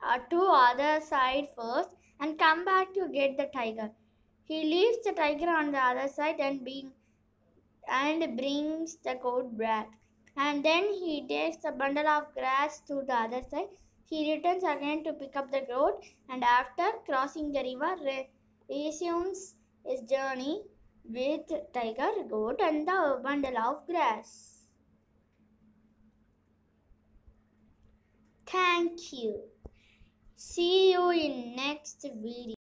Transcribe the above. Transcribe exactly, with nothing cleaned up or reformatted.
uh, to other side first and come back to get the tiger. He leaves the tiger on the other side and being and brings the goat back. And then he takes the bundle of grass to the other side. He returns again to pick up the goat, and after crossing the river, re- resumes his journey with tiger, goat, and the bundle of grass. Thank you. See you in next video.